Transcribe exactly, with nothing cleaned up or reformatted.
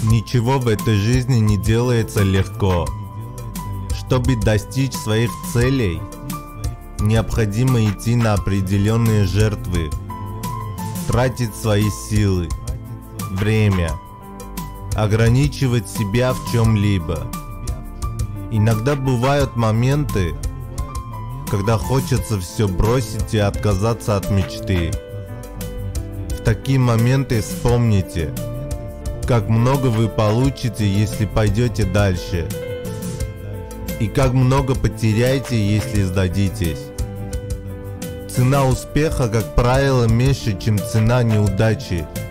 Ничего в этой жизни не делается легко. Чтобы достичь своих целей, необходимо идти на определенные жертвы, тратить свои силы, время, ограничивать себя в чем-либо. Иногда бывают моменты, когда хочется все бросить и отказаться от мечты. В такие моменты вспомните, как много вы получите, если пойдете дальше, и как много потеряете, если сдадитесь. Цена успеха, как правило, меньше, чем цена неудачи.